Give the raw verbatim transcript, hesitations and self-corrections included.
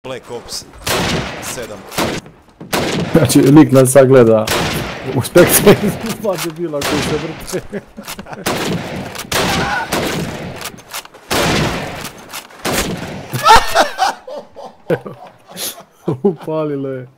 Black Ops sedam. Znači, lik nas sagleda u spektre dva debila koji se vrte. Upalilo je.